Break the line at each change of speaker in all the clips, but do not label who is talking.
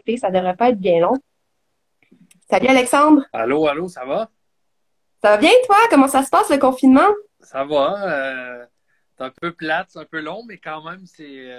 connecté, ça devrait pas être bien long. Salut Alexandre,
Allô, allô, ça va?
ça va bien toi? Comment ça se passe le confinement?
Ça va. C'est un peu plate, c'est un peu long, mais quand même,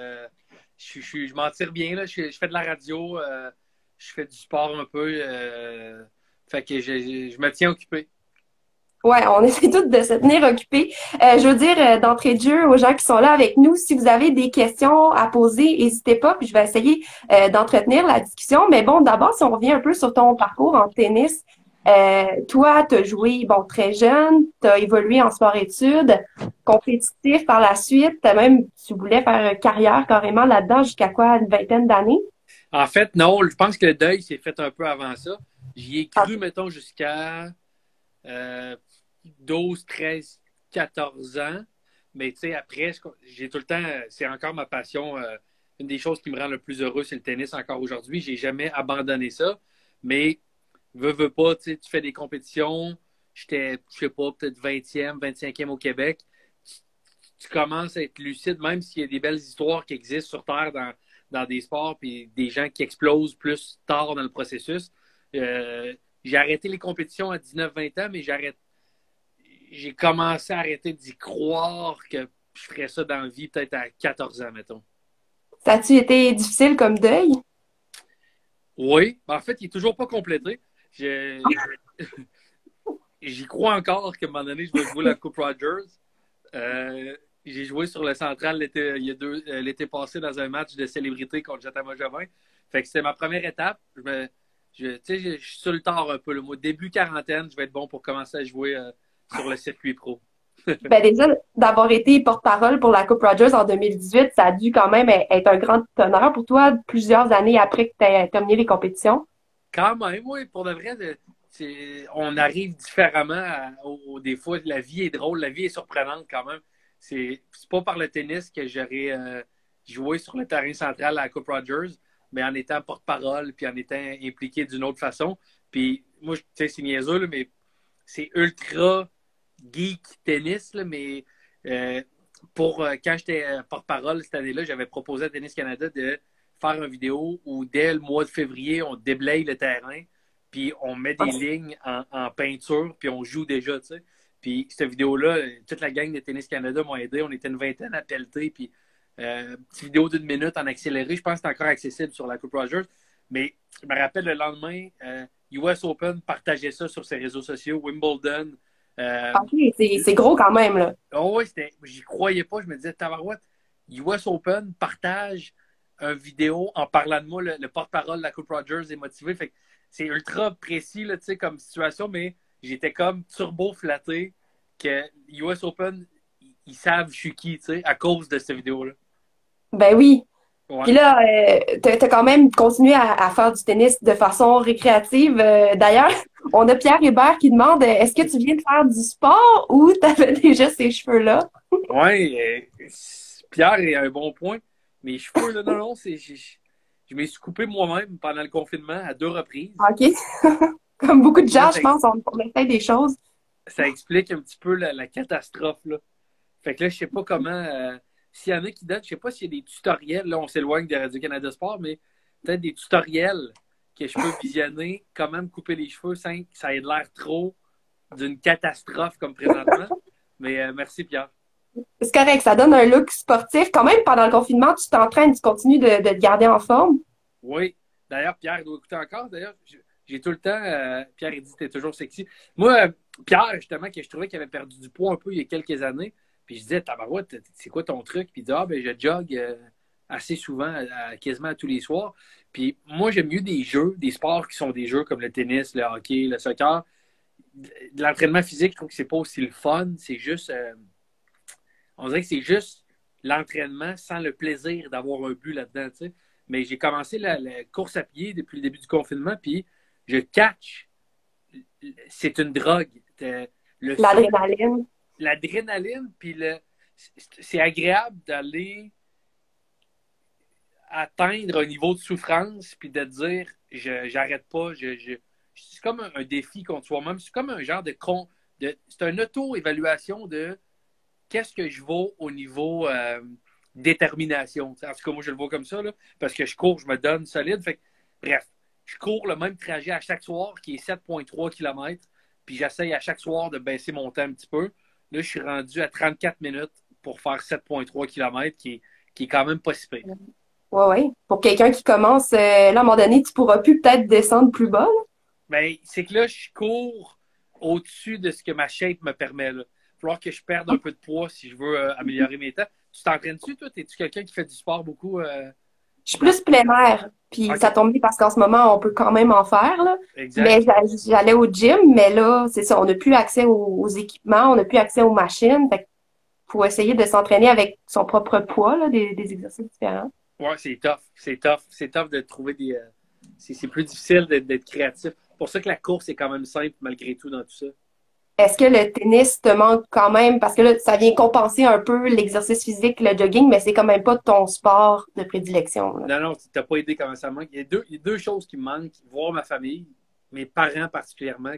je m'en tire bien, là. Je fais de la radio, je fais du sport un peu. Fait que je me tiens occupé.
Ouais, on essaie toutes de se tenir occupés. Je veux dire d'entrée de jeu aux gens qui sont là avec nous, si vous avez des questions à poser, n'hésitez pas, puis je vais essayer d'entretenir la discussion. Mais bon, d'abord, si on revient un peu sur ton parcours en tennis, toi, tu as joué bon très jeune, tu as évolué en sport-études, compétitif par la suite, t'as même tu voulais faire carrière carrément là-dedans jusqu'à quoi, une vingtaine d'années?
En fait, non, je pense que le deuil s'est fait un peu avant ça. J'y ai
Ah,
cru, mettons, jusqu'à euh, 12, 13, 14 ans. Mais tu sais, après, j'ai tout le temps, c'est encore ma passion. Une des choses qui me rend le plus heureux, c'est le tennis encore aujourd'hui. J'ai jamais abandonné ça. Mais veux pas, tu sais, tu fais des compétitions. J'étais, je sais pas, peut-être 20e, 25e au Québec. Tu commences à être lucide, même s'il y a des belles histoires qui existent sur Terre dans des sports, puis des gens qui explosent plus tard dans le processus. J'ai arrêté les compétitions à 19-20 ans, mais j'ai commencé à arrêter d'y croire que je ferais ça dans la vie peut-être à 14 ans, mettons.
ça a-tu été difficile comme deuil?
Oui, en fait, il n'est toujours pas complété. Je- J'y crois encore qu'à un moment donné, je vais jouer la Coupe Rogers. Euh, j'ai joué sur le Central l'été passé dans un match de célébrité contre Jetta Jovin. Fait que c'était ma première étape. Tu sais, je suis sur le tard un peu. Moi, début quarantaine, je vais être bon pour commencer à jouer sur le circuit pro.
Ben déjà, d'avoir été porte-parole pour la Coupe Rogers en 2018, ça a dû quand même être un grand honneur pour toi plusieurs années après que tu aies terminé les compétitions.
Quand même, oui, pour de vrai, on arrive différemment. Des fois, la vie est drôle, la vie est surprenante quand même. C'est pas par le tennis que j'aurais joué sur le terrain central à la Coupe Rogers, mais en étant porte-parole puis en étant impliqué d'une autre façon. Puis moi, tu sais, c'est niaiseux, là, mais c'est ultra geek tennis, là, mais euh, quand j'étais porte-parole cette année-là, j'avais proposé à Tennis Canada de faire une vidéo où dès le mois de février, on déblaye le terrain, puis on met des lignes en peinture, puis on joue déjà, tu sais. Puis cette vidéo-là, toute la gang de Tennis Canada m'a aidé. On était une vingtaine à pelleter, puis petite vidéo d'une minute en accéléré. Je pense que c'est encore accessible sur la Coupe Rogers. Mais je me rappelle le lendemain, US Open partageait ça sur ses réseaux sociaux, Wimbledon. Euh,
Ok, c'est gros quand même, là.
oh oui, j'y croyais pas. Je me disais, Tabarouette, US Open partage une vidéo en parlant de moi. Le porte-parole de la Coupe Rogers est motivé. Fait que c'est ultra précis là, comme situation, mais j'étais comme turbo flatté que US Open, ils savent je suis qui à cause de cette vidéo-là.
Ben oui.
Ouais.
Puis là, t'as quand même continué à faire du tennis de façon récréative. D'ailleurs, on a Pierre Hébert qui demande est-ce que tu viens de faire du sport ou t'avais déjà ces cheveux-là?
Ouais, Pierre a un bon point. Mes cheveux, là, non, non, je m'ai suis coupé moi-même pendant le confinement à 2 reprises.
OK. Comme beaucoup de
Là,
gens, je pense, on essaie des choses.
ça explique un petit peu la catastrophe, là. Fait que là, je sais pas comment. S'il y en a qui donnent, je sais pas s'il y a des tutoriels. Là, on s'éloigne de Radio-Canada Sport, mais peut-être des tutoriels que je peux visionner, comment me couper les cheveux sans que ça ait l'air trop d'une catastrophe comme présentement. Mais merci, Pierre.
C'est correct, ça donne un look sportif. Quand même, pendant le confinement, tu t'entraînes, tu continues de te garder en forme.
Oui. D'ailleurs, Pierre doit écouter encore. D'ailleurs, j'ai tout le temps. Pierre, il dit que t'es toujours sexy. Moi, Pierre, justement, que je trouvais qu'il avait perdu du poids un peu il y a quelques années. Puis je disais, Tabarouette, c'est quoi ton truc? Puis il dit, ah, ben, je jogue assez souvent, quasiment à tous les soirs. Puis moi, j'aime mieux des jeux, des sports qui sont des jeux comme le tennis, le hockey, le soccer. De l'entraînement physique, je trouve que c'est pas aussi le fun. C'est juste. On dirait que c'est juste l'entraînement sans le plaisir d'avoir un but là-dedans, tu sais. Mais j'ai commencé la course à pied depuis le début du confinement, puis je catch. C'est une drogue. Le saut,
L'adrénaline.
l'adrénaline, puis c'est agréable d'aller atteindre un niveau de souffrance, puis de dire, j'arrête pas, c'est comme un défi contre soi-même. C'est comme un genre c'est une auto-évaluation de qu'est-ce que je vaux au niveau détermination. En tout cas, moi, je le vois comme ça, là, parce que je cours, je me donne solide. Fait que Bref, je cours le même trajet à chaque soir, qui est 7,3 km, puis j'essaye à chaque soir de baisser mon temps un petit peu. Là, je suis rendu à 34 minutes pour faire 7,3 km, qui est quand même pas si pire.
Ouais, ouais. Pour quelqu'un qui commence, là, à un moment donné, tu pourras plus peut-être descendre plus bas, là.
Ben, c'est que là, je cours au-dessus de ce que ma shape me permet. Là. Il va falloir que je perde un peu de poids si je veux améliorer mes temps. Tu t'entraînes-tu, toi? Es-tu quelqu'un qui fait du sport beaucoup?
Je suis
Dans...
plus plein air. Puis ça
OK,
tombe bien parce qu'en ce moment, on peut quand même en faire, là.
exact.
Mais j'allais au gym, mais là, c'est ça, on n'a plus accès aux équipements, on n'a plus accès aux machines. Fait que pour essayer de s'entraîner avec son propre poids, là, des exercices différents.
Ouais, c'est tough. C'est tough. C'est tough de trouver des. C'est plus difficile d'être créatif. C'est pour ça que la course est quand même simple malgré tout dans tout ça.
Est-ce que le tennis te manque quand même? Parce que là, ça vient compenser un peu l'exercice physique, le jogging, mais c'est quand même pas ton sport de prédilection, là.
Non, non, tu n'as pas aidé comment ça me manque. Il y a deux choses qui me manquent. Voir ma famille, mes parents particulièrement,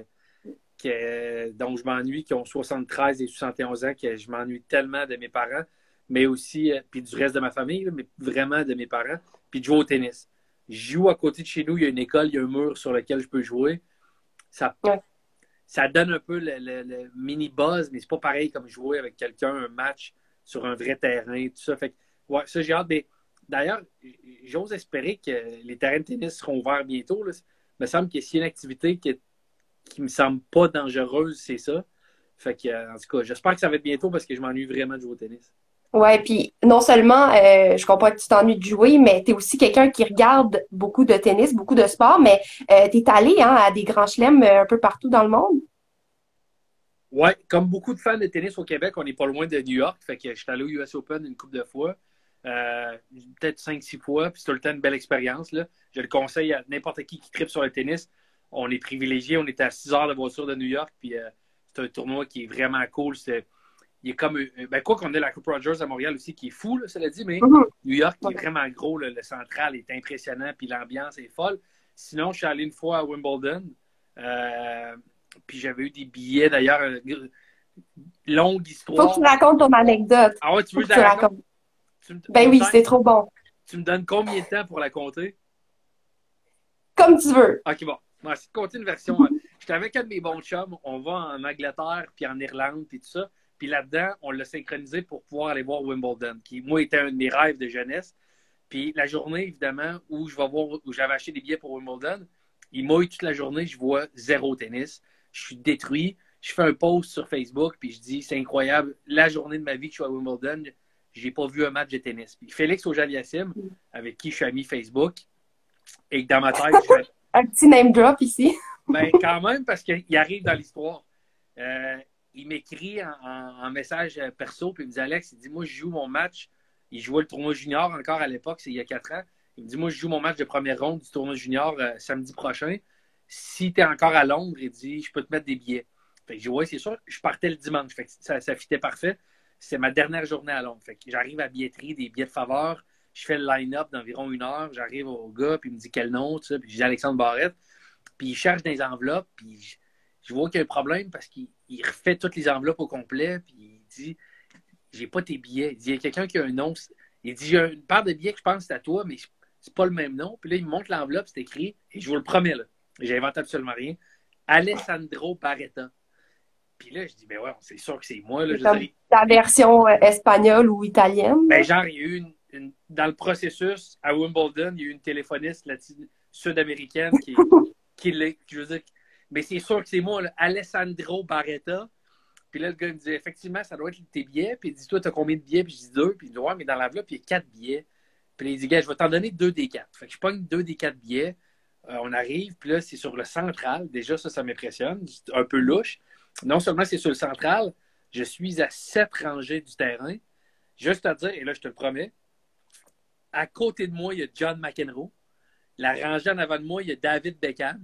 dont je m'ennuie, qui ont 73 et 71 ans, que je m'ennuie tellement de mes parents, mais aussi, puis du reste de ma famille, là, mais vraiment de mes parents, puis de jouer au tennis. Je joue à côté de chez nous, il y a une école, il y a un mur sur lequel je peux jouer. Ça,
Ouais.
ça donne un peu le mini buzz, mais c'est pas pareil comme jouer avec quelqu'un, un match sur un vrai terrain, tout ça. Fait que, ouais, ça, j'ai hâte. Mais, d'ailleurs, j'ose espérer que les terrains de tennis seront ouverts bientôt. Là. Il me semble que s'il y a une activité qui me semble pas dangereuse, c'est ça. Fait que, en tout cas, j'espère que ça va être bientôt parce que je m'ennuie vraiment de jouer au tennis.
Ouais, puis non seulement je comprends que tu t'ennuies de jouer, mais tu es aussi quelqu'un qui regarde beaucoup de tennis, beaucoup de sport, mais tu es allé hein, à des grands chelems un peu partout dans le monde.
Ouais, comme beaucoup de fans de tennis au Québec, on n'est pas loin de New York. Fait que je suis allé au US Open une couple de fois. Peut-être 5 6 fois, puis c'est tout le temps une belle expérience. Là. Je le conseille à n'importe qui tripe sur le tennis. On est privilégié, on est à 6 heures de voiture de New York, puis c'est un tournoi qui est vraiment cool. Il est comme, ben, quoi qu'on ait la Coupe Rogers à Montréal aussi, qui est fou, là, cela dit, mais
Mhm.
New York qui est
Ouais.
vraiment gros, le central est impressionnant, puis l'ambiance est folle. Sinon, je suis allé une fois à Wimbledon, euh, puis j'avais eu des billets d'ailleurs, longue
Faut que tu
histoire.
racontes ton anecdote.
Ah ouais, tu
Faut
veux que
que
je
tu
la raconte?
racontes. Ben oui, c'est trop bon.
Tu me donnes combien de temps pour la compter?
Comme tu veux.
Ok, bon. On va essayer de compter une version. J'étais avec un de mes bons chums. On va en Angleterre, puis en Irlande, puis tout ça. Puis là-dedans, on l'a synchronisé pour pouvoir aller voir Wimbledon, qui, moi, était un de mes rêves de jeunesse. Puis la journée, évidemment, où je vais voir, où j'avais acheté des billets pour Wimbledon, il mouille toute la journée, je vois zéro tennis. Je suis détruit. Je fais un post sur Facebook, puis je dis, c'est incroyable, la journée de ma vie que je suis à Wimbledon, j'ai pas vu un match de tennis. Puis Félix Auger-Aliassime, avec qui je suis ami Facebook, et que dans ma tête, je fais,
Un petit name drop ici.
ben, quand même, parce qu'il arrive dans l'histoire. Euh, il m'écrit en message perso, puis il me dit Alex, il dit moi, je joue mon match. Il jouait le tournoi junior encore à l'époque, c'est il y a 4 ans. Il me dit moi, je joue mon match de première ronde du tournoi junior samedi prochain. Si tu es encore à Londres, il dit je peux te mettre des billets. Fait que je dis ouais, c'est sûr. Je partais le dimanche. Fait que ça fitait parfait. C'est ma dernière journée à Londres. Fait que j'arrive à la billetterie, des billets de faveur. Je fais le line-up d'environ 1 heure. J'arrive au gars, puis il me dit quel nom, tout ça. Puis je dis Alexandre Barrette. Puis il cherche dans les enveloppes, puis je vois qu'il y a un problème parce qu'il refait toutes les enveloppes au complet, puis il dit j'ai pas tes billets. Il dit il y a quelqu'un qui a un nom. Il dit j'ai une paire de billets que je pense que c'est à toi, mais c'est pas le même nom. Puis là, il me montre l'enveloppe, c'est écrit, et je vous le promets, là, j'invente absolument rien, Alessandro Barretta. Puis là, je dis ben ouais, c'est sûr que c'est moi. Là,
C'est
je veux
comme
dire,
ta version espagnole ou italienne,
ben
là.
genre, il y a eu dans le processus à Wimbledon, il y a eu une téléphoniste sud-américaine je veux dire, mais c'est sûr que c'est moi, là, Alessandro Barretta. Puis là, le gars me dit, effectivement, ça doit être tes billets. Puis il dit, toi, t'as combien de billets? Puis je dis deux. Puis il dit, ouais, mais dans l'enveloppe, il y a 4 billets. Puis là, il dit, gars, je vais t'en donner deux des quatre. Fait que je pogne deux des 4 billets. On arrive, puis là, c'est sur le central. Déjà, ça m'impressionne. C'est un peu louche. Non seulement c'est sur le central, je suis à 7 rangées du terrain. Juste à dire, et là, je te le promets, à côté de moi, il y a John McEnroe. La rangée en avant de moi, il y a David Beckham.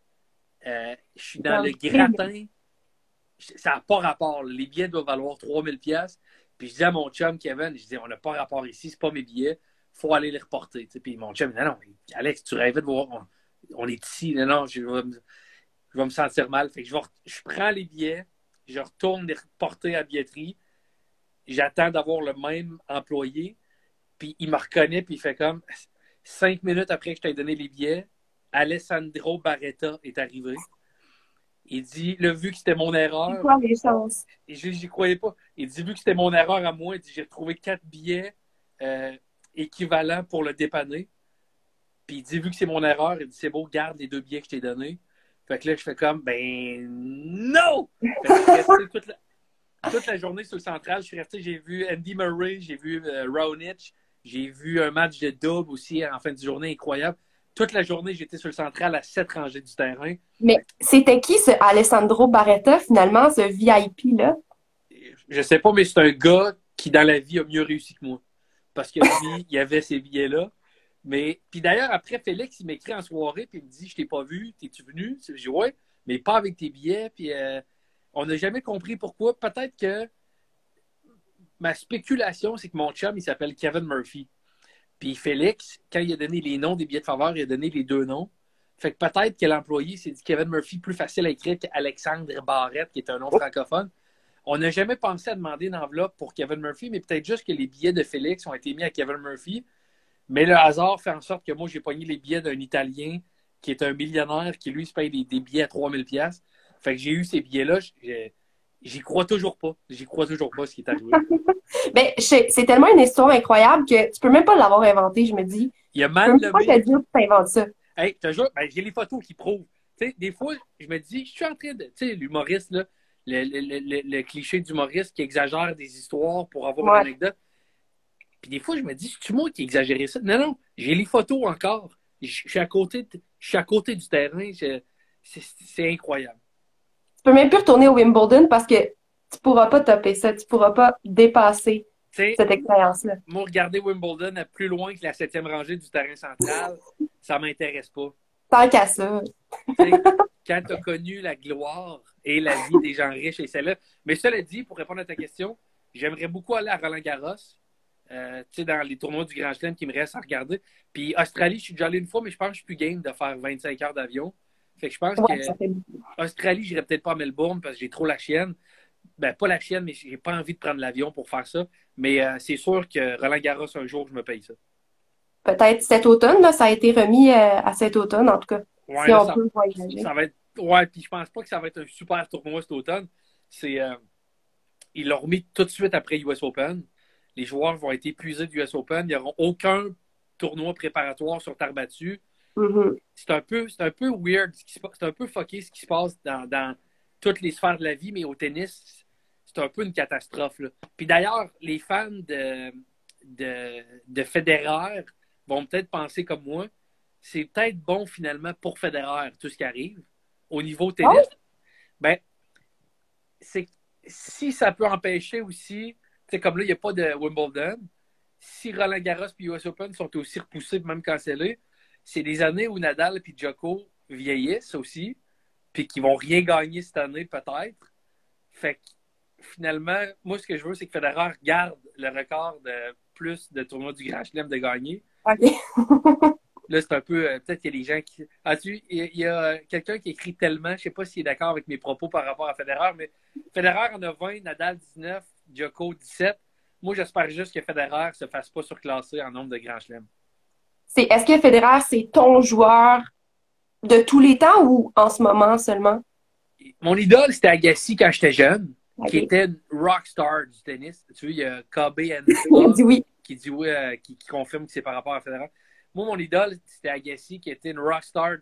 Je suis dans le gratin. Ça n'a pas rapport. Les billets doivent valoir 3000 pièces. Puis je dis à mon chum Kevin, je dis on n'a pas rapport ici, c'est pas mes billets, faut aller les reporter. T'sais. Puis mon chum, non, non, Alex, tu rêvais de voir, on est ici, non, non, je vais me sentir mal. Fait que je prends les billets, je retourne les reporter à la billetterie, j'attends d'avoir le même employé, puis il me reconnaît, puis il fait comme, 5 minutes après que je t'ai donné les billets, Alessandro Barretta est arrivé. Il dit, là, vu que c'était mon
C'est
erreur,
quoi les chances?
et j'y croyais pas. Il dit, vu que c'était mon erreur à moi, il dit, j'ai retrouvé 4 billets équivalents pour le dépanner. Puis il dit, vu que c'est mon erreur, il dit, c'est beau, garde les 2 billets que je t'ai donnés. Fait que là, je fais comme, ben non! Fait que je suis resté toute la journée sur le central. Je suis resté, j'ai vu Andy Murray, j'ai vu Raonic, j'ai vu un match de double aussi en fin de journée incroyable. Toute la journée, j'étais sur le central à 7 rangées du terrain.
Mais c'était qui ce Alessandro Barretta, finalement, ce VIP-là?
Je sais pas, mais c'est un gars qui, dans la vie, a mieux réussi que moi. Parce que lui, il avait ces billets-là. Mais, puis d'ailleurs, après, Félix, il m'écrit en soirée, puis il me dit, je t'ai pas vu, t'es-tu venu? Je dis, ouais, mais pas avec tes billets. Puis on n'a jamais compris pourquoi. Peut-être que ma spéculation, c'est que mon chum, il s'appelle Kevin Murphy. Puis Félix, quand il a donné les noms des billets de faveur, il a donné les 2 noms. Fait que peut-être que l'employé s'est dit Kevin Murphy plus facile à écrire qu'Alexandre Barrette, qui est un nom francophone. On n'a jamais pensé à demander une enveloppe pour Kevin Murphy, mais peut-être juste que les billets de Félix ont été mis à Kevin Murphy. Mais le hasard fait en sorte que moi, j'ai pogné les billets d'un Italien qui est un millionnaire qui, lui, se paye des billets à 3000$. Fait que j'ai eu ces billets-là. J'y crois toujours pas. J'y crois toujours pas ce qui est arrivé.
Ben, c'est tellement une histoire incroyable que tu peux même pas l'avoir inventée, je me dis.
Il y a
Je peux
Man
même pas te
Lemay.
dire que tu inventes ça.
Hey, je te jure, ben, j'ai les photos qui prouvent. Tu sais, des fois, je me dis, je suis en train de. Tu sais, l'humoriste, là, le cliché d'humoriste qui exagère des histoires pour avoir une
Ouais.
anecdote. Puis des fois, je me dis, c'est-tu moi qui exagérais ça? Non, non, j'ai les photos encore. Je suis à côté, je suis à côté du terrain. C'est incroyable.
Tu peux même plus retourner au Wimbledon parce que tu pourras pas topper ça, tu pourras pas dépasser
Tu sais,
cette expérience-là.
moi, regarder Wimbledon à plus loin que la 7e rangée du terrain central, ça m'intéresse pas.
Tant qu'à ça.
Tu sais, quand tu as connu la gloire et la vie des gens riches et célèbres. Mais cela dit, pour répondre à ta question, j'aimerais beaucoup aller à Roland-Garros. Tu sais, dans les tournois du Grand Chelem qui me restent à regarder. Puis Australie, je suis déjà allé une fois, mais je pense que je suis plus game de faire 25 heures d'avion. Fait que je pense que
Ouais, ça fait beaucoup.
Australie, j'irais peut-être pas à Melbourne parce que j'ai trop la chienne. Ben, pas la chienne, mais j'ai pas envie de prendre l'avion pour faire ça. Mais c'est sûr que Roland-Garros, un jour, je me paye ça.
Peut-être cet automne, là, ça a été remis à cet automne, en tout cas,
Ouais,
si
là,
on peut voyager.
ça va être. Ouais, puis je pense pas que ça va être un super tournoi cet automne. C'est, ils l'ont remis tout de suite après US Open. Les joueurs vont être épuisés du US Open. Ils n'auront aucun tournoi préparatoire sur terre battue.
Mhm.
C'est un peu weird, c'est un peu fucké ce qui se passe dans toutes les sphères de la vie, mais au tennis, c'est un peu une catastrophe, là. Puis d'ailleurs, les fans de Federer vont peut-être penser comme moi, c'est peut-être bon finalement pour Federer, tout ce qui arrive. Au niveau
Ah
tennis, ben, c'est si ça peut empêcher aussi, tu sais, comme là, il n'y a pas de Wimbledon, si Roland Garros et US Open sont aussi repoussés, même cancellés, c'est des années où Nadal et Djoko vieillissent aussi, puis qui vont rien gagner cette année peut-être. Fait que finalement, moi, ce que je veux, c'est que Federer garde le record de plus de tournois du Grand Chelem de gagner.
OK.
Là, c'est un peu. Peut-être qu'il y a des gens qui. Il y a quelqu'un qui écrit tellement, je ne sais pas s'il est d'accord avec mes propos par rapport à Federer, mais Federer en a 20, Nadal 19, Djoko 17. Moi, j'espère juste que Federer ne se fasse pas surclasser en nombre de Grand Chelem.
Est-ce que Federer, c'est ton joueur de tous les temps ou en ce moment seulement?
Mon idole, c'était Agassi quand j'étais jeune, qui
OK.
était une rockstar du tennis. Tu vois, il y a KB
Il
NSA
dit oui.
qui dit oui, qui confirme que c'est par rapport à Federer. Moi, mon idole, c'était Agassi, qui était une rockstar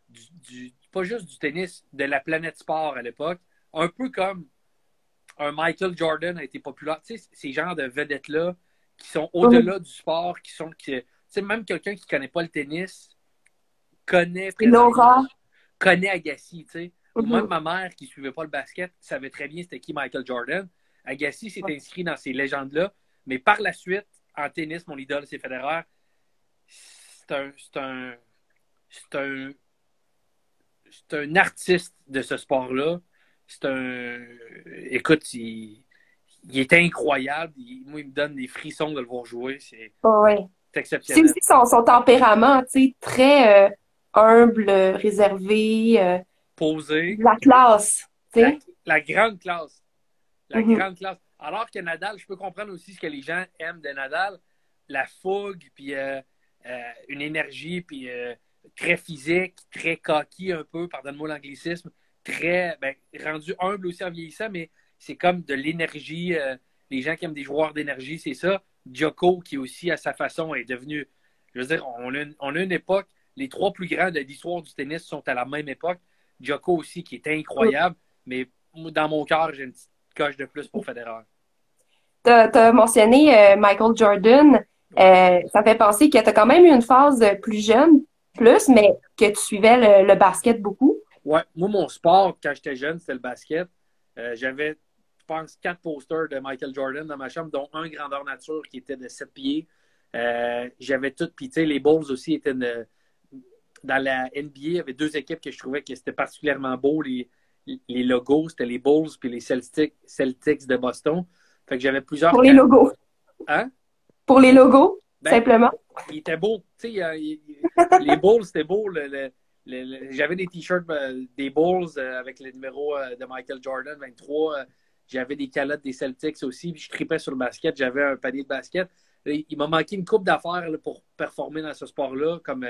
pas juste du tennis, de la planète sport à l'époque. Un peu comme un Michael Jordan a été populaire. Tu sais, ces genres de vedettes-là qui sont
Mhm.
au-delà du sport, tu sais, même quelqu'un qui ne connaît pas le tennis connaît
C'est
présentement,
Laura.
connaît Agassi, tu sais. Ou même
Mhm.
ma mère qui ne suivait pas le basket savait très bien c'était qui Michael Jordan. Agassi s'est inscrit dans ces légendes-là. Mais par la suite, en tennis, mon idole, c'est Federer. C'est un, c'est un, c'est un, c'est un artiste de ce sport-là. C'est un. Écoute, il est incroyable. Moi, il me donne des frissons de le voir jouer.
Ouais.
C'est
C'est
exceptionnel.
aussi son tempérament, tu sais, très humble, réservé,
Posé.
de la classe, tu
La,
sais.
la grande classe. La
Mhm.
grande classe. Alors que Nadal, je peux comprendre aussi ce que les gens aiment de Nadal, la fougue, puis une énergie, puis très physique, très cocky un peu, pardonne-moi l'anglicisme, très rendu humble aussi en vieillissant, mais c'est comme de l'énergie. Les gens qui aiment des joueurs d'énergie, c'est ça. Djoko, qui aussi, à sa façon, est devenu. Je veux dire, on a une époque. Les trois plus grands de l'histoire du tennis sont à la même époque. Djoko aussi, qui est incroyable, mais dans mon cœur, j'ai une petite coche de plus pour Federer.
T'as mentionné Michael Jordan. Ça fait penser que t'as quand même eu une phase plus jeune, plus, mais que tu suivais le basket beaucoup.
Ouais, moi, mon sport, quand j'étais jeune, c'était le basket. J'avais, je pense, 4 posters de Michael Jordan dans ma chambre, dont un grandeur nature qui était de 7 pieds. J'avais tout, puis tu sais, les Bulls aussi étaient dans la NBA. Il y avait 2 équipes que je trouvais que c'était particulièrement beau, les logos. C'était les Bulls puis les Celtics de Boston. Fait que j'avais plusieurs.
Pour les logos.
Hein?
Pour les logos, simplement.
Il était beau. Tu sais, les Bulls, c'était beau. J'avais des t-shirts des Bulls avec le numéro de Michael Jordan, 23. J'avais des calottes des Celtics aussi. Puis je tripais sur le basket. J'avais un panier de basket. Il m'a manqué une coupe d'affaires pour performer dans ce sport-là, comme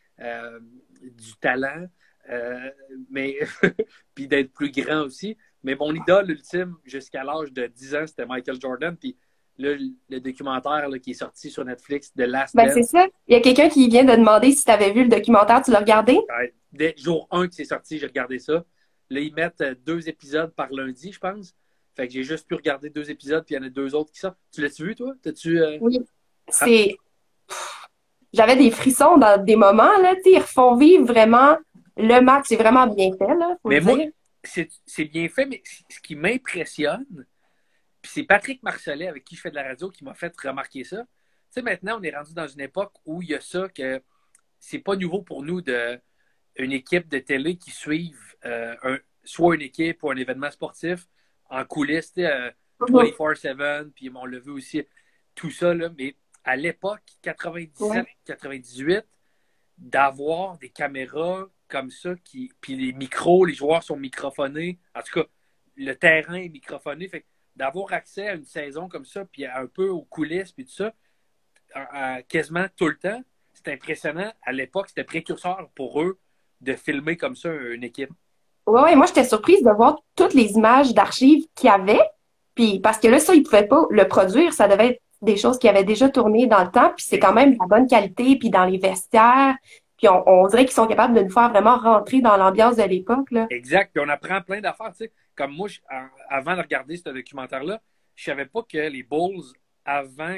du talent, mais puis d'être plus grand aussi. Mais mon idole ultime jusqu'à l'âge de 10 ans, c'était Michael Jordan. Puis là, le documentaire là, qui est sorti sur Netflix, The Last Dance.
C'est ça. Il y a quelqu'un qui vient de demander si tu avais vu le documentaire, tu l'as regardé?
Dès jour 1 que c'est sorti, j'ai regardé ça. Là, ils mettent 2 épisodes par lundi, je pense. Fait que j'ai juste pu regarder 2 épisodes, puis il y en a 2 autres qui sortent. Tu l'as-tu vu, toi?
Oui. C'est... J'avais des frissons dans des moments, là, tu sais, ils refont vivre vraiment le match. C'est vraiment bien fait, là, faut
mais
le
moi,
dire.
c'est bien fait, mais ce qui m'impressionne, puis c'est Patrick Marcelet, avec qui je fais de la radio, qui m'a fait remarquer ça. Tu sais, maintenant, on est rendu dans une époque où il y a ça que c'est pas nouveau pour nous une équipe de télé qui suivent soit une équipe ou un événement sportif en coulisses, tu sais, 24/7, puis on l'a vu aussi, tout ça, là, mais à l'époque, 97-98, d'avoir des caméras comme ça, puis les micros, les joueurs sont microphonés, en tout cas, le terrain est microphoné, fait d'avoir accès à une saison comme ça, puis un peu aux coulisses, puis tout ça, quasiment tout le temps, c'est impressionnant. À l'époque, c'était précurseur pour eux de filmer comme ça une équipe.
Ouais, moi, j'étais surprise de voir toutes les images d'archives qu'il y avait. Puis, parce que là, ça, ils pouvaient pas le produire. Ça devait être des choses qui avaient déjà tourné dans le temps. Puis, c'est quand même de la bonne qualité. Puis, dans les vestiaires. Puis, on dirait qu'ils sont capables de nous faire vraiment rentrer dans l'ambiance de l'époque, là.
Exact. Puis, on apprend plein d'affaires. Tu sais. Comme moi, avant de regarder ce documentaire-là, je savais pas que les Bulls, avant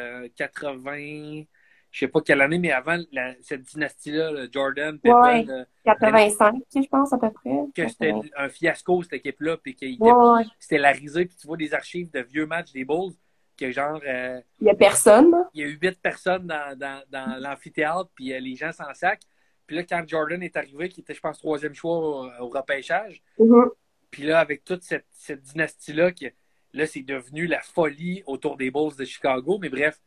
80, je sais pas quelle année, mais avant cette dynastie-là, Jordan, Pippen,
85, je pense, à peu près.
que c'était un fiasco, cette équipe-là, puis c'était la risée, puis tu vois des archives de vieux matchs des Bulls, que genre...
il y a personne.
Il y a eu 8 personnes dans l'amphithéâtre, puis les gens s'en sacent. Puis là, quand Jordan est arrivé, qui était, je pense, 3e choix au repêchage, puis là, avec toute cette dynastie-là, là, c'est devenu la folie autour des Bulls de Chicago. Mais bref,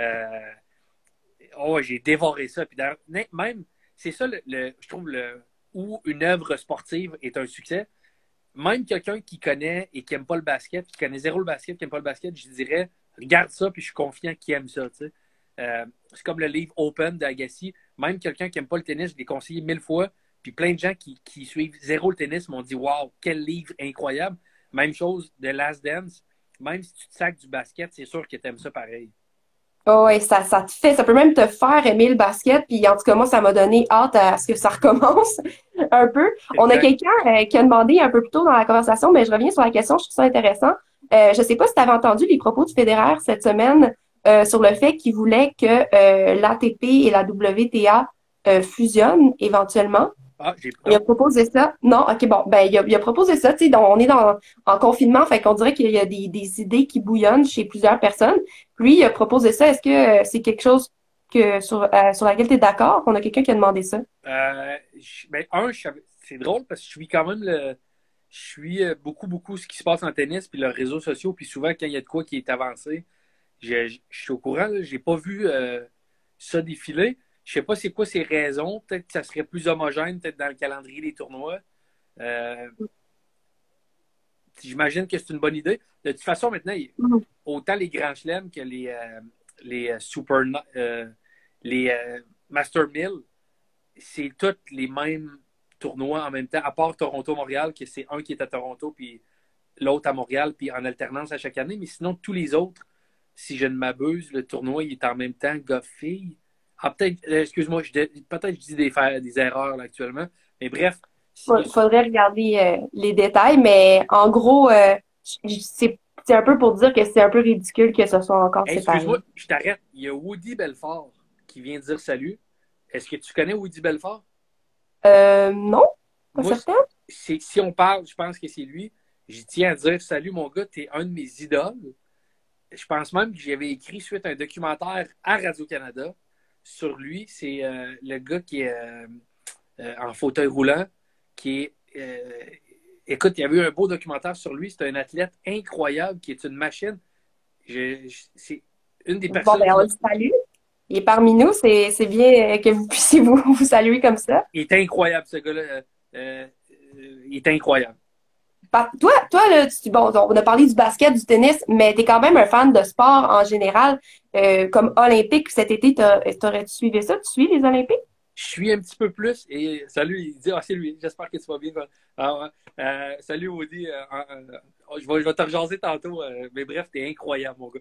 j'ai dévoré ça. Puis même, c'est ça, je trouve, où une œuvre sportive est un succès. Même quelqu'un qui connaît et qui n'aime pas le basket, qui connaît zéro le basket, qui n'aime pas le basket, je dirais, regarde ça, puis je suis confiant qu'il aime ça. Tu sais. C'est comme le livre Open d'Agassi. Même quelqu'un qui n'aime pas le tennis, je l'ai conseillé 1000 fois. Puis plein de gens qui suivent zéro le tennis m'ont dit waouh, quel livre incroyable. Même chose de Last Dance. Même si tu te sacs du basket, c'est sûr que tu aimes ça pareil.
Oh, ouais, ça te fait, ça peut même te faire aimer le basket. Puis en tout cas, moi, ça m'a donné hâte à ce que ça recommence un peu. Exact. On a quelqu'un qui a demandé un peu plus tôt dans la conversation, mais je reviens sur la question, je trouve ça intéressant. Je sais pas si tu avais entendu les propos du Federer cette semaine sur le fait qu'il voulait que l'ATP et la WTA fusionnent éventuellement. Il a proposé ça. Non, ok, bon, ben il a proposé ça. Tu sais, on est en confinement, fait qu'on dirait qu'il y a des idées qui bouillonnent chez plusieurs personnes. Lui, il a proposé ça. Est-ce que c'est quelque chose sur laquelle tu es d'accord? On a quelqu'un qui a demandé ça.
C'est drôle parce que je suis quand même je suis beaucoup ce qui se passe en tennis puis leurs réseaux sociaux. Puis souvent, quand il y a de quoi qui est avancé, je suis au courant. J'ai pas vu ça défiler. Je sais pas c'est quoi ses raisons. Peut-être que ça serait plus homogène, peut-être dans le calendrier des tournois. J'imagine que c'est une bonne idée. De toute façon, maintenant, autant les grands chelems que les super Les Master 1000, c'est tous les mêmes tournois en même temps, à part Toronto-Montréal, que c'est un qui est à Toronto, puis l'autre à Montréal, puis en alternance à chaque année. Mais sinon, tous les autres, si je ne m'abuse, le tournoi il est en même temps gars-filles. Ah, peut-être, excuse-moi, peut-être je dis des erreurs là, actuellement. Mais bref.
Faudrait regarder les détails, mais en gros, c'est un peu pour dire que c'est un peu ridicule que ce soit encore
Hey,
séparé.
excuse-moi, je t'arrête. Il y a Woody Belfort qui vient dire salut. Est-ce que tu connais Woody Belfort?
Non, pas
Moi,
certain.
si on parle, je pense que c'est lui. J'y tiens à dire salut, mon gars, t'es un de mes idoles. Je pense même que j'avais écrit suite à un documentaire à Radio-Canada sur lui. C'est le gars qui est en fauteuil roulant, qui est. Écoute, il y avait eu un beau documentaire sur lui. C'est un athlète incroyable qui est une machine. C'est une des
Bon,
personnes
ben,
qui
on
m'a.
le salue. Il est parmi nous. C'est bien que vous puissiez vous saluer comme ça.
Il est incroyable, ce gars-là. Il est incroyable.
Toi là, bon, on a parlé du basket, du tennis, mais tu es quand même un fan de sport en général, comme olympique cet été. T'aurais-tu suivi ça? Tu suis les Olympiques?
Je suis un petit peu plus et salut, il dit, ah, c'est lui, j'espère que tu vas bien. Ah, ouais. Salut, Woody. Je vais te rejaser tantôt, mais bref, t'es incroyable, mon gars.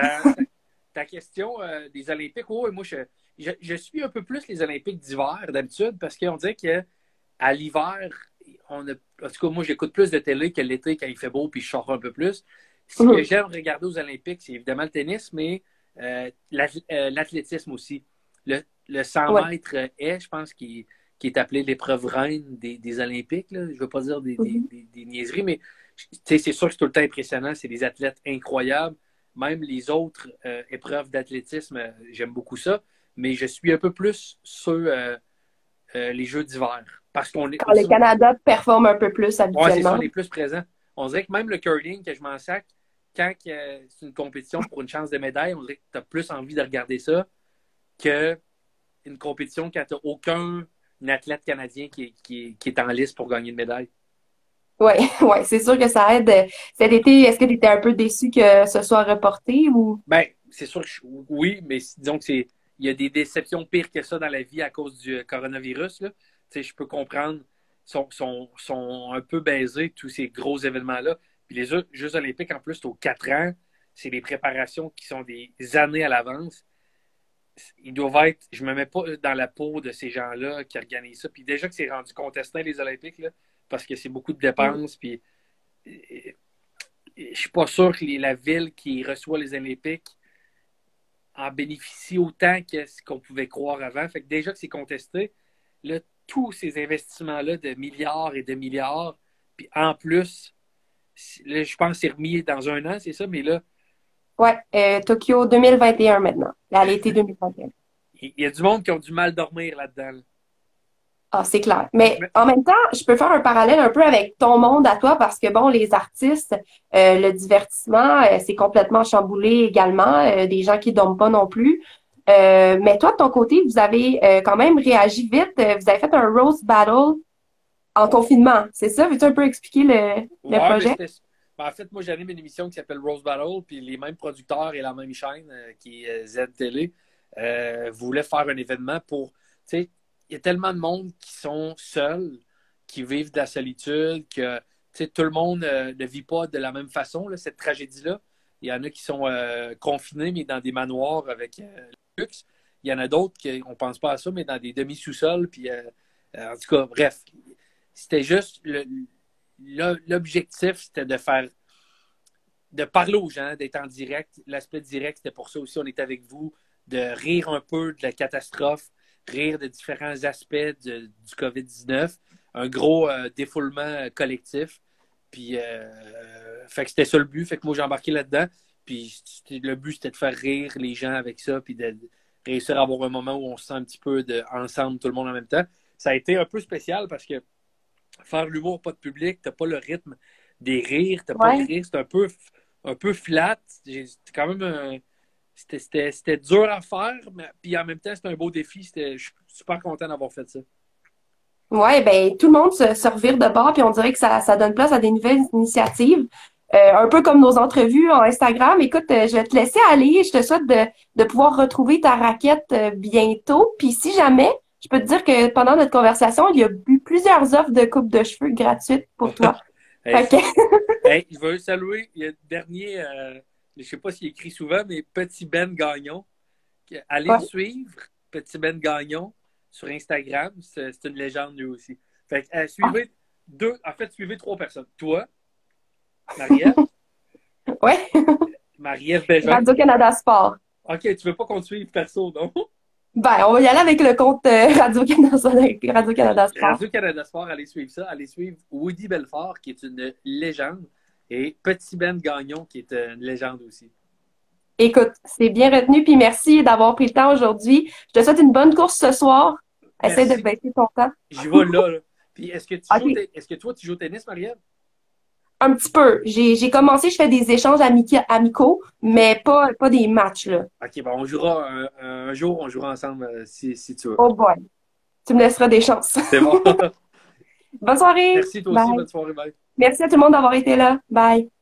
Ta question des Olympiques, oui, moi, je suis un peu plus les Olympiques d'hiver d'habitude parce qu'on dirait qu'à l'hiver, en tout cas, moi, j'écoute plus de télé que l'été quand il fait beau puis je sors un peu plus. Ce que j'aime regarder aux Olympiques, c'est évidemment le tennis, mais l'athlétisme aussi. Le 100
Ouais.
mètres est, je pense, qui est appelé l'épreuve reine des Olympiques. Là. Je ne veux pas dire des niaiseries, mais c'est sûr que c'est tout le temps impressionnant. C'est des athlètes incroyables. Même les autres épreuves d'athlétisme, j'aime beaucoup ça. Mais je suis un peu plus sur les Jeux d'hiver. Parce qu'on est
Quand le Canada performe un peu plus
ouais, c'est ça,
habituellement.
on est plus présent. On dirait que même le curling, que je m'en sac, quand c'est une compétition pour une chance de médaille, on dirait que tu as plus envie de regarder ça que une compétition quand tu n'as aucun athlète canadien qui est en liste pour gagner une médaille.
Oui, ouais, c'est sûr que ça aide. Cet été, est-ce que tu étais un peu déçu que ce soit reporté ou?
Ben, c'est sûr que oui, mais disons que il y a des déceptions pires que ça dans la vie à cause du coronavirus. Là. Je peux comprendre, sont un peu baisés, tous ces gros événements-là. Puis les Jeux olympiques, en plus, c'est aux 4 ans. C'est des préparations qui sont des années à l'avance. Ils doivent être, je me mets pas dans la peau de ces gens-là qui organisent ça. Puis déjà que c'est rendu contestant, les Olympiques, là, parce que c'est beaucoup de dépenses. Puis je suis pas sûr que la ville qui reçoit les Olympiques en bénéficie autant que ce qu'on pouvait croire avant. Fait que déjà que c'est contesté, là, tous ces investissements-là de milliards et de milliards, puis en plus, là, je pense que c'est remis dans un an, c'est ça, mais là,
Ouais, Tokyo 2021 maintenant, à l'été 2021.
il y a du monde qui ont du mal dormir là-dedans. Là.
Ah, c'est clair. Mais en même temps, je peux faire un parallèle un peu avec ton monde à toi parce que, bon, les artistes, le divertissement, c'est complètement chamboulé également. Des gens qui dorment pas non plus. Mais toi, de ton côté, vous avez quand même réagi vite. Vous avez fait un roast battle en confinement. C'est ça? Veux-tu un peu expliquer le
Ouais, mais
projet?
en fait, moi, j'anime une émission qui s'appelle Rose Battle, puis les mêmes producteurs et la même chaîne, qui est Z-Télé, voulaient faire un événement pour, tu sais, il y a tellement de monde qui sont seuls, qui vivent de la solitude, que, tu sais, tout le monde ne vit pas de la même façon, là, cette tragédie-là. Il y en a qui sont confinés, mais dans des manoirs avec luxe. Il y en a d'autres qui, on pense pas à ça, mais dans des demi-sous-sols, puis, en tout cas, bref. C'était juste l'objectif, c'était de parler aux gens, d'être en direct. L'aspect direct, c'était pour ça aussi, on était avec vous, de rire un peu de la catastrophe, rire de différents aspects du COVID-19, un gros défoulement collectif. Puis, fait que c'était ça le but. Fait que moi, j'ai embarqué là-dedans. Puis, le but, c'était de faire rire les gens avec ça, puis de réussir à avoir un moment où on se sent un petit peu ensemble, tout le monde en même temps. Ça a été un peu spécial parce que faire l'humour, pas de public, t'as pas le rythme des rires, t'as pas de
Ouais.
rire, c'est un peu flat. C'était quand même c'était dur à faire, mais puis en même temps, c'était un beau défi. Je suis super content d'avoir fait ça.
Ouais, ben tout le monde se revire de bord, puis on dirait que ça donne place à des nouvelles initiatives. un peu comme nos entrevues en Instagram. Écoute, je vais te laisser aller. Je te souhaite de pouvoir retrouver ta raquette bientôt. Puis si jamais, je peux te dire que pendant notre conversation, il y a eu plusieurs offres de coupe de cheveux gratuites pour toi.
Hey,
Fait que,
hey, je veux saluer, il y a le dernier, je sais pas s'il écrit souvent, mais Petit Ben Gagnon. Allez le
ouais.
suivre, Petit Ben Gagnon, sur Instagram. C'est une légende lui aussi. Fait que,
Ah,
suivez trois personnes. Toi, Marie-Ève,
ouais.
Marie-Ève Bégin.
Radio-Canada Sport.
OK, tu veux pas qu'on te suive perso, non?
Ben, on va y aller avec le compte Radio-Canada Sport.
Radio-Canada Sport, allez suivre ça. Allez suivre Woody Belfort, qui est une légende, et Petit Ben Gagnon, qui est une légende aussi.
Écoute, c'est bien retenu, puis merci d'avoir pris le temps aujourd'hui. Je te souhaite une bonne course ce soir. Essaye de
Merci.
baisser ton temps.
J'y vais là. Puis
OK.
est-ce que toi, tu joues au tennis, Marie-Ève?
Un petit peu. J'ai commencé, je fais des échanges amicaux, mais pas des matchs, là.
OK, bon, on jouera un jour, on jouera ensemble si tu veux.
Oh boy. Tu me laisseras des chances.
C'est bon.
Bonne soirée.
Merci toi aussi,
Bye.
bonne soirée, bye.
Merci à tout le monde d'avoir été là. Bye.